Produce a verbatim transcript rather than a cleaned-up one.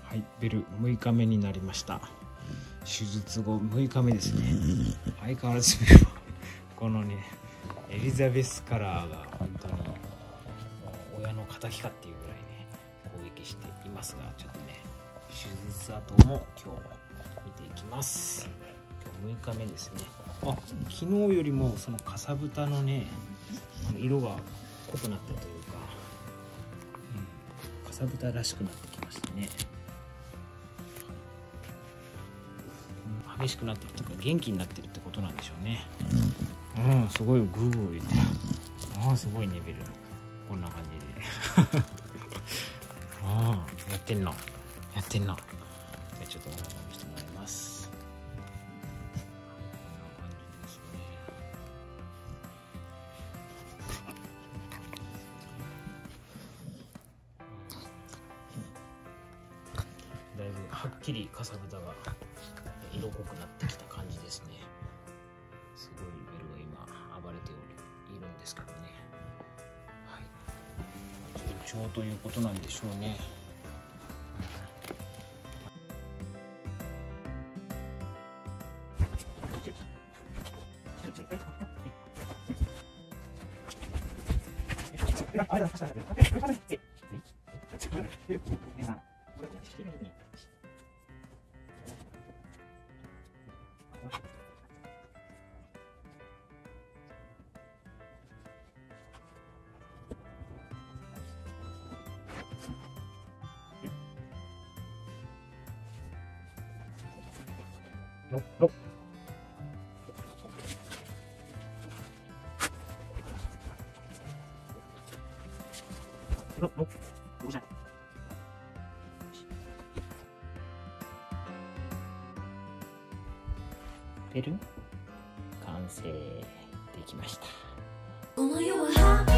はい、ベルむいかめになりました。手術後むいかめですね。相変わらずベルはこのねエリザベスカラーが本当に親の敵かっていうぐらいね攻撃していますが、ちょっとね手術後も今日見ていきます。今日むいかめですね。あ、昨日よりもそのかさぶたのね色が濃くなったというか、うん、かさぶたらしくなってきましたね。激しくなってるというか元気になってるってことなんでしょうね。うん、すごいグーグー言ってる。ああ、すごいねベル。こんな感じで。ああ、やってんな。やってんな。じゃあちょっとお願いしてもらいます。こんな感じですね。だいぶはっきりかさぶたが色濃くなってきた感じですね。すごいベルが今暴れておりいるんですけどね。はい、順調ということなんでしょうね。ろろろろどうしたベル完成できました。